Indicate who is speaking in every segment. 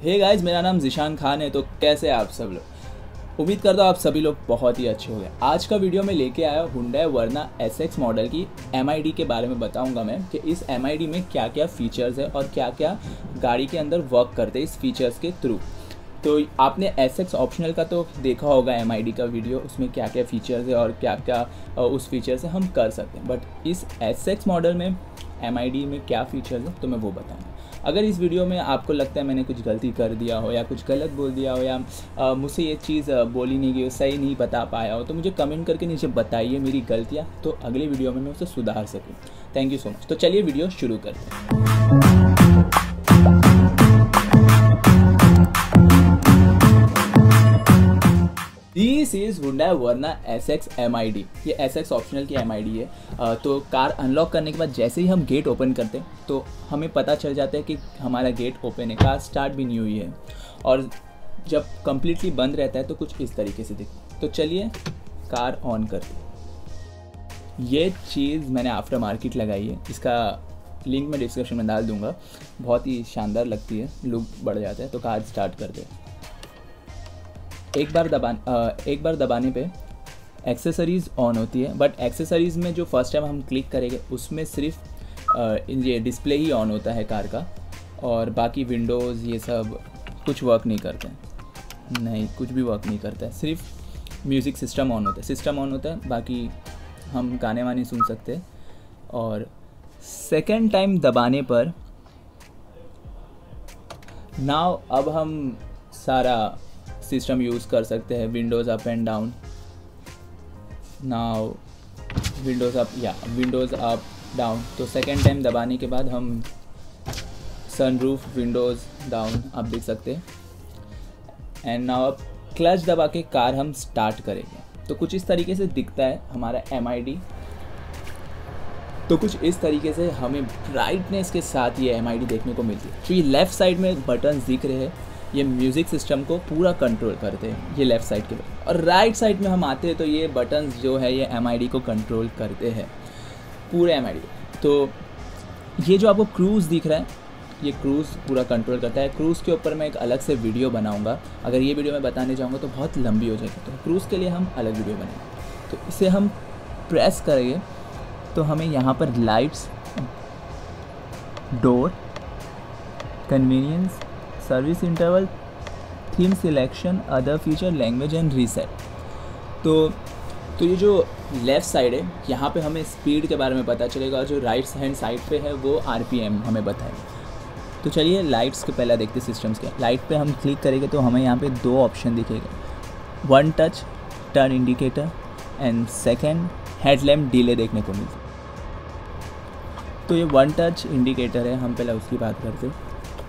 Speaker 1: Hey guys, मेरा नाम ज़ीशान खान है। तो कैसे हैं आप सब लोग? उम्मीद करता हूँ आप सभी लोग बहुत ही अच्छे होंगे। आज का वीडियो में लेके आया हुंडई वर्ना SX मॉडल की MID के बारे में बताऊंगा मैं कि इस MID में क्या क्या फ़ीचर्स है और क्या क्या गाड़ी के अंदर वर्क करते हैं इस फीचर्स के थ्रू। तो आपने SX ऑप्शनल का तो देखा होगा MID का वीडियो, उसमें क्या क्या फ़ीचर्स है और क्या क्या उस फीचर से हम कर सकते हैं। बट इस SX मॉडल में MID में क्या फ़ीचर्स है तो मैं वो बताऊँगा। अगर इस वीडियो में आपको लगता है मैंने कुछ गलती कर दिया हो या कुछ गलत बोल दिया हो या मुझसे ये चीज़ बोली नहीं गई हो, सही नहीं बता पाया हो, तो मुझे कमेंट करके नीचे बताइए मेरी गलतियाँ, तो अगले वीडियो में मैं उसे सुधार सकूँ। Thank you so much. तो चलिए वीडियो शुरू करते हैं। This is Hyundai Verna SX MID। ये SX ऑप्शनल की MID है। तो कार अनलॉक करने के बाद जैसे ही हम गेट ओपन करते हैं तो हमें पता चल जाता है कि हमारा गेट ओपन है, कार स्टार्ट भी नहीं हुई है। और जब कम्प्लीटली बंद रहता है तो कुछ इस तरीके से दिखता है। तो चलिए कार ऑन करते हैं। ये चीज़ मैंने आफ्टर मार्केट लगाई है, इसका लिंक मैं डिस्क्रिप्शन में डाल दूँगा। बहुत ही शानदार लगती है, लुक बढ़ जाता है। तो कार स्टार्ट करते हैं। एक बार दबाने पे एक्सेसरीज़ ऑन होती है, बट एक्सेसरीज़ में जो फर्स्ट टाइम हम क्लिक करेंगे उसमें सिर्फ ये डिस्प्ले ही ऑन होता है कार का, और बाकी विंडोज़ ये सब कुछ वर्क नहीं करते हैं। नहीं, कुछ भी वर्क नहीं करता है, सिर्फ म्यूज़िक सिस्टम ऑन होता है, बाकी हम गाने वाने सुन सकते हैं। और सेकेंड टाइम दबाने पर नाउ अब हम सारा सिस्टम यूज़ कर सकते हैं, windows up and down. Now windows up down. तो सेकेंड टाइम दबाने के बाद हम सनरूफ विंडोज़ डाउन आप देख सकते हैं। एंड नाउ अब क्लच दबा के कार हम स्टार्ट करेंगे तो कुछ इस तरीके से दिखता है हमारा MID। तो कुछ इस तरीके से हमें ब्राइटनेस के साथ ये MID देखने को मिलती है। तो ये लेफ़्ट साइड में बटन दिख रहे हैं, ये म्यूज़िक सिस्टम को पूरा कंट्रोल करते हैं, ये लेफ़्ट साइड के बटन। और राइट साइड में हम आते हैं तो ये बटन्स जो है ये MID को कंट्रोल करते हैं, पूरे MID। तो ये जो आपको क्रूज़ दिख रहा है, ये क्रूज़ पूरा कंट्रोल करता है। क्रूज़ के ऊपर मैं एक अलग से वीडियो बनाऊंगा। अगर ये वीडियो मैं बताने जाऊँगा तो बहुत लंबी हो जाएगी, तो क्रूज़ के लिए हम अलग वीडियो बनाएंगे। तो इसे हम प्रेस करेंगे तो हमें यहाँ पर lights, door, convenience, service interval, theme selection, other feature, language and reset. तो ये जो लेफ़्ट साइड है यहाँ पे हमें स्पीड के बारे में पता चलेगा, और जो राइट हैंड साइड पे है वो RPM हमें बताएगा। तो चलिए लाइट्स के पहले देखते सिस्टम्स के। लाइट पे हम क्लिक करेंगे तो हमें यहाँ पे दो ऑप्शन दिखेगा, one touch turn indicator and second headlamp delay देखने को मिलता है। तो ये वन टच इंडिकेटर है, हम पहले उसकी बात करते हैं।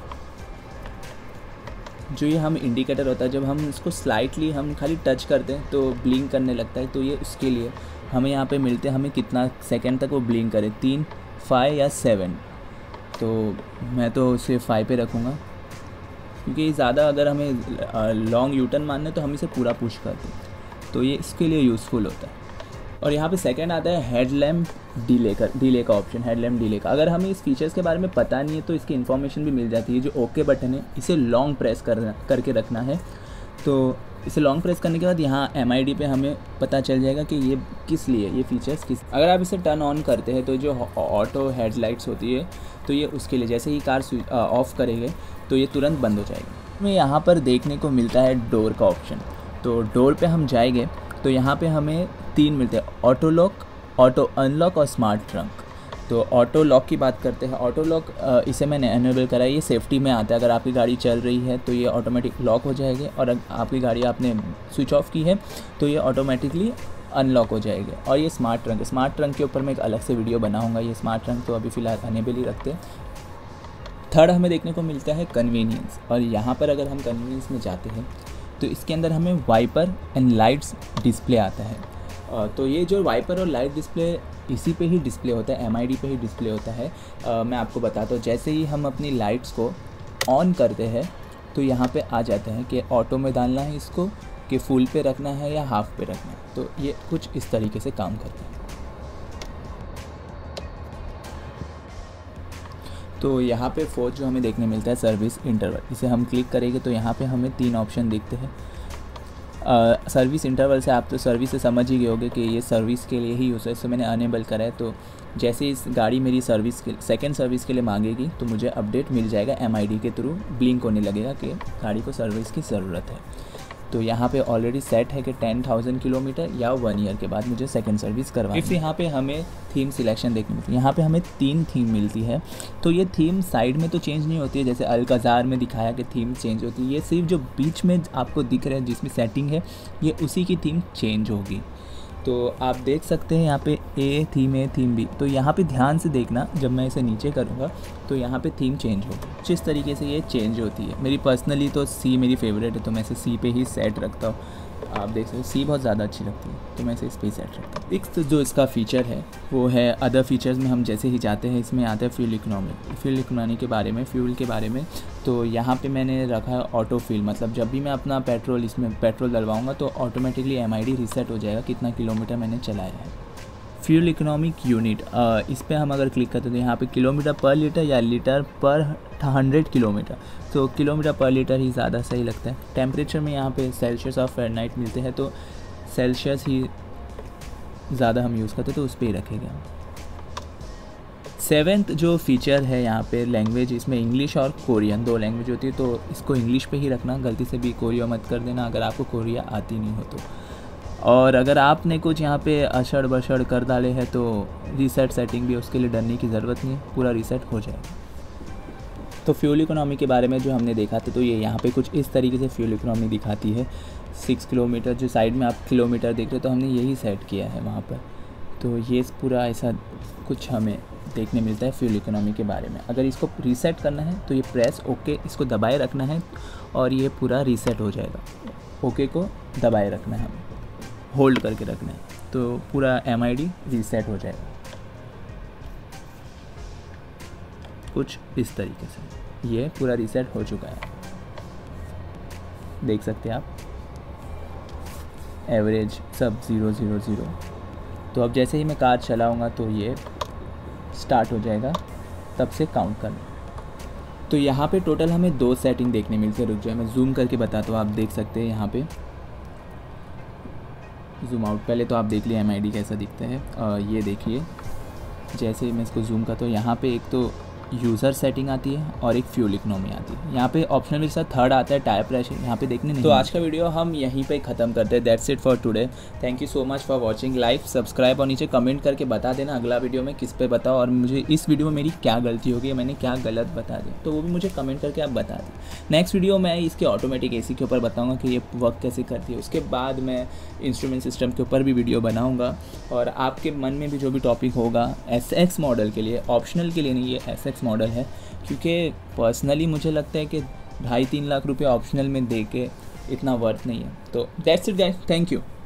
Speaker 1: जो ये हम इंडिकेटर होता है, जब हम इसको स्लाइटली हम खाली टच करते हैं तो ब्लिंक करने लगता है। तो ये उसके लिए हमें यहाँ पे मिलते हैं, हमें कितना सेकंड तक वो ब्लिंक करे, 3, 5 या 7। तो मैं तो इसे 5 पे रखूँगा, क्योंकि ज़्यादा अगर हमें लॉन्ग यूटर्न मारना है तो हम इसे पूरा पुश करते हैं, तो ये इसके लिए यूज़फुल होता है। और यहाँ पे सेकंड आता है हेडलैम्प डिले का ऑप्शन, हेडलैम्प डिले का। अगर हमें इस फीचर्स के बारे में पता नहीं है तो इसकी इन्फॉर्मेशन भी मिल जाती है। जो ओके बटन है इसे लॉन्ग प्रेस करके रखना है। तो इसे लॉन्ग प्रेस करने के बाद यहाँ MID पे हमें पता चल जाएगा कि ये किस लिए, ये फीचर्स किस। अगर आप इसे टर्न ऑन करते हैं तो जो ऑटो हेडलाइट्स होती है तो ये उसके लिए, जैसे ही कार ऑफ करेंगे तो ये तुरंत बंद हो जाएगी। हमें यहाँ पर देखने को मिलता है डोर का ऑप्शन। तो डोर पे हम जाएंगे तो यहाँ पे हमें 3 मिलते हैं, ऑटो लॉक, ऑटो अनलॉक और स्मार्ट ट्रंक। तो ऑटो लॉक की बात करते हैं। ऑटो लॉक इसे मैंने एनेबल करा है, ये सेफ्टी में आता है। अगर आपकी गाड़ी चल रही है तो ये ऑटोमेटिक लॉक हो जाएगी, और अगर आपकी गाड़ी आपने स्विच ऑफ की है तो ये ऑटोमेटिकली अनलॉक हो जाएगी। और ये स्मार्ट ट्रंक के ऊपर मैं एक अलग से वीडियो बनाऊँगा। ये स्मार्ट ट्रंक तो अभी फ़िलहाल अनेबल ही रखते हैं। थर्ड हमें देखने को मिलता है कन्वीनियंस, और यहाँ पर अगर हम कन्वीनियंस में जाते हैं तो इसके अंदर हमें वाइपर एंड लाइट्स डिस्प्ले आता है। तो ये जो वाइपर और लाइट डिस्प्ले इसी पे ही डिस्प्ले होता है, MID पे ही डिस्प्ले होता है। मैं आपको बताता हूँ, जैसे ही हम अपनी लाइट्स को ऑन करते हैं तो यहाँ पे आ जाते हैं कि ऑटो में डालना है इसको, कि फुल पे रखना है या हाफ पे रखना है। तो ये कुछ इस तरीके से काम करता है। तो यहाँ पे फोर्थ जो हमें देखने मिलता है सर्विस इंटरवल, इसे हम क्लिक करेंगे तो यहाँ पे हमें 3 ऑप्शन दिखते हैं। सर्विस इंटरवल से आप तो सर्विस से समझ ही गए होंगे कि ये सर्विस के लिए ही यूज़ है, इससे मैंने अनेबल करा है। तो जैसे इस गाड़ी मेरी सर्विस के सेकंड सर्विस के लिए मांगेगी तो मुझे अपडेट मिल जाएगा, MID के थ्रू ब्लिंक होने लगेगा कि गाड़ी को सर्विस की ज़रूरत है। तो यहाँ पे ऑलरेडी सेट है कि 10,000 किलोमीटर या 1 ईयर के बाद मुझे सेकंड सर्विस करवानी है। फिर यहाँ पे हमें थीम सिलेक्शन देखने मिलती है। यहाँ पे हमें 3 थीम मिलती है। तो ये थीम साइड में तो चेंज नहीं होती है, जैसे अल्काज़ार में दिखाया कि थीम चेंज होती है। ये सिर्फ जो बीच में आपको दिख रहा है जिसमें सेटिंग है, ये उसी की थीम चेंज होगी। तो आप देख सकते हैं यहाँ पे ए थीम बी। तो यहाँ पे ध्यान से देखना, जब मैं इसे नीचे करूँगा तो यहाँ पे थीम चेंज होगी। जिस तरीके से ये चेंज होती है, मेरी पर्सनली तो सी मेरी फेवरेट है, तो मैं इसे सी पे ही सेट रखता हूँ। आप देख सकते हो सी बहुत ज़्यादा अच्छी लगती है, तो मैं इसे इस पे सेट रखता हूँ। नेक्स्ट जो इसका फ़ीचर है वो है अदर फीचर्स में हम जैसे ही जाते हैं, इसमें आता है फ्यूल इकोनॉमी के बारे में, फ्यूल के बारे में। तो यहाँ पे मैंने रखा है ऑटो फिल, मतलब जब भी मैं अपना इसमें पेट्रोल डलवाऊँगा तो ऑटोमेटिकली MID रीसेट हो जाएगा कितना किलोमीटर मैंने चलाया है। फ्यूल इकोनॉमिक यूनिट, इस पर हम अगर क्लिक करते हैं तो यहाँ पे किलोमीटर पर लीटर या लीटर पर 100 किलोमीटर, तो किलोमीटर पर लीटर ही ज़्यादा सही लगता है। टेम्परेचर में यहाँ पे सेल्सियस और फ़ारेनहाइट मिलते हैं, तो सेल्सियस ही ज़्यादा हम यूज़ करते हैं, तो उस पर ही रखेंगे हम। 7th जो फीचर है यहाँ पे लैंग्वेज, इसमें इंग्लिश और कोरियन 2 लैंग्वेज होती है, तो इसको इंग्लिश पे ही रखना, गलती से भी कोरिया मत कर देना अगर आपको कोरिया आती नहीं हो तो। और अगर आपने कुछ यहाँ पे अशड़ बशड़ कर डाले हैं तो रीसेट सेटिंग भी, उसके लिए डरने की ज़रूरत नहीं है, पूरा रीसेट हो जाएगा। तो फ्यूल इकोनॉमी के बारे में जो हमने देखा था, तो ये यहाँ पे कुछ इस तरीके से फ्यूल इकोनॉमी दिखाती है। 6 किलोमीटर जो साइड में आप किलोमीटर देख रहे हो, तो हमने यही सेट किया है वहाँ पर। तो ये पूरा ऐसा कुछ हमें देखने मिलता है फ्यूल इकोनॉमी के बारे में। अगर इसको रीसेट करना है तो ये प्रेस ओके इसको दबाए रखना है और ये पूरा रीसेट हो जाएगा। ओके को दबाए रखना है, होल्ड करके रखना है, तो पूरा MID रीसेट हो जाएगा। कुछ इस तरीके से ये पूरा रीसेट हो चुका है, देख सकते हैं आप, एवरेज सब 000। तो अब जैसे ही मैं कार चलाऊंगा तो ये स्टार्ट हो जाएगा, तब से काउंट करना। तो यहाँ पे टोटल हमें 2 सेटिंग देखने मिलती है। रुक जाए मैं जूम करके बताता हूँ, आप देख सकते हैं यहाँ पे जूम आउट। पहले तो आप देख लिए MID कैसा दिखता है। ये देखिए जैसे मैं इसको जूम करता हूँ, यहाँ पे एक तो यूज़र सेटिंग आती है और एक फ्यूल इकोनॉमी आती है। यहाँ पे ऑप्शनल के साथ 3rd आता है टायर प्रेशर, यहाँ पे देखने नहीं। तो आज का वीडियो हम यहीं पे ख़त्म करते हैं। That's it for today. Thank you so much for watching. Like subscribe और नीचे कमेंट करके बता देना अगला वीडियो में किस पे बताओ, और मुझे इस वीडियो में मेरी क्या गलती होगी, मैंने क्या गलत बता दिया, तो वो भी मुझे कमेंट करके आप बता दें। नेक्स्ट वीडियो मैं इसके ऑटोमेटिक AC के ऊपर बताऊँगा कि ये वर्क कैसे करती है। उसके बाद मैं इंस्ट्रूमेंट सिस्टम के ऊपर भी वीडियो बनाऊँगा, और आपके मन में भी जो भी टॉपिक होगा SX मॉडल के लिए, ऑप्शनल के लिए नहीं, ये SX मॉडल है, क्योंकि पर्सनली मुझे लगता है कि 2.5-3 लाख रुपए ऑप्शनल में दे के इतना वर्थ नहीं है। तो that's it guys, thank you.